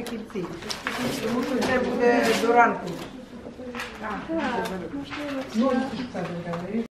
кільці. Тому що це буде до ранку. Так, можливо, це.